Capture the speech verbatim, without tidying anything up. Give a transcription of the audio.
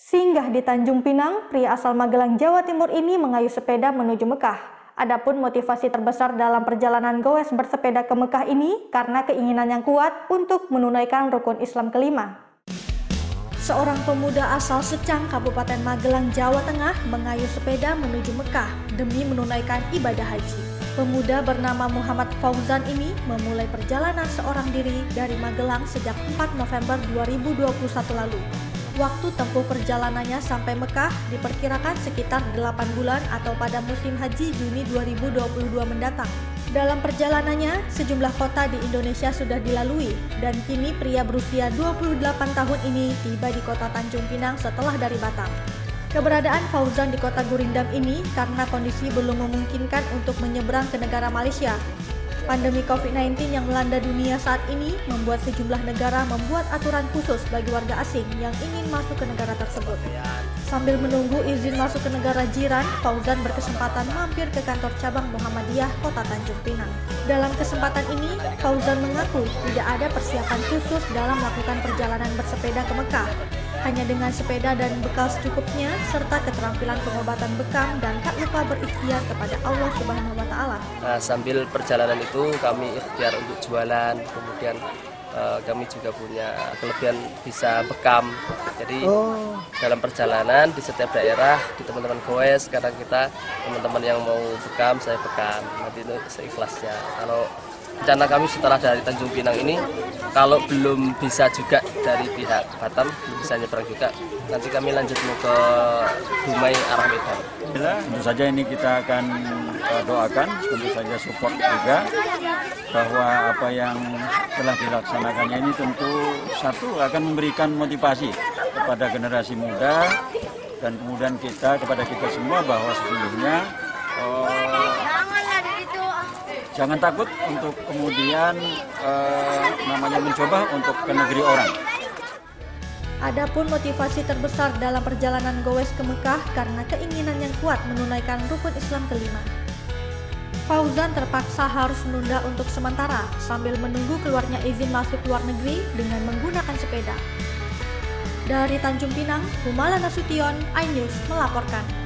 Singgah di Tanjung Pinang, pria asal Magelang, Jawa Timur ini mengayuh sepeda menuju Mekah. Adapun motivasi terbesar dalam perjalanan goes bersepeda ke Mekah ini karena keinginan yang kuat untuk menunaikan rukun Islam kelima. Seorang pemuda asal Secang, Kabupaten Magelang, Jawa Tengah mengayuh sepeda menuju Mekah demi menunaikan ibadah haji. Pemuda bernama Muhammad Fauzan ini memulai perjalanan seorang diri dari Magelang sejak empat November dua ribu dua puluh satu lalu. Waktu tempuh perjalanannya sampai Mekah diperkirakan sekitar delapan bulan atau pada musim haji Juni dua ribu dua puluh dua mendatang. Dalam perjalanannya, sejumlah kota di Indonesia sudah dilalui dan kini pria berusia dua puluh delapan tahun ini tiba di kota Tanjung Pinang setelah dari Batam. Keberadaan Fauzan di kota Gurindam ini karena kondisi belum memungkinkan untuk menyeberang ke negara Malaysia. Pandemi covid sembilan belas yang melanda dunia saat ini membuat sejumlah negara membuat aturan khusus bagi warga asing yang ingin masuk ke negara tersebut. Sambil menunggu izin masuk ke negara jiran, Fauzan berkesempatan mampir ke kantor cabang Muhammadiyah Kota Tanjung Pinang. Dalam kesempatan ini, Fauzan mengaku tidak ada persiapan khusus dalam melakukan perjalanan bersepeda ke Mekah. Hanya dengan sepeda dan bekal secukupnya, serta keterampilan pengobatan bekam dan tak lupa berikhtiar kepada Allah Subhanahu wa Ta'ala. Nah, sambil perjalanan itu kami ikhtiar untuk jualan, kemudian uh, kami juga punya kelebihan bisa bekam. Jadi oh. dalam perjalanan di setiap daerah, di teman-teman goes, kadang kita teman-teman yang mau bekam, saya bekam. Nanti itu seikhlasnya. Kalau rencana kami setelah dari Tanjung Pinang ini, kalau belum bisa juga dari pihak Batam, belum bisa nyebrang juga, nanti kami lanjut ke Dumai arah Medan. Tentu saja ini kita akan uh, doakan, tentu saja support juga bahwa apa yang telah dilaksanakannya ini tentu satu akan memberikan motivasi kepada generasi muda dan kemudian kita kepada kita semua bahwa sesungguhnya uh, jangan takut untuk kemudian eh, namanya mencoba untuk ke negeri orang. Adapun motivasi terbesar dalam perjalanan goes ke Mekah karena keinginan yang kuat menunaikan rukun Islam kelima. Fauzan terpaksa harus menunda untuk sementara sambil menunggu keluarnya izin masuk luar negeri dengan menggunakan sepeda. Dari Tanjung Pinang, Humala Nasution, iNews melaporkan.